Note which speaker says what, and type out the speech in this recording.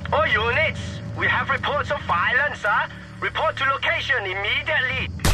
Speaker 1: All units, we have reports of violence, sir. Report to location immediately.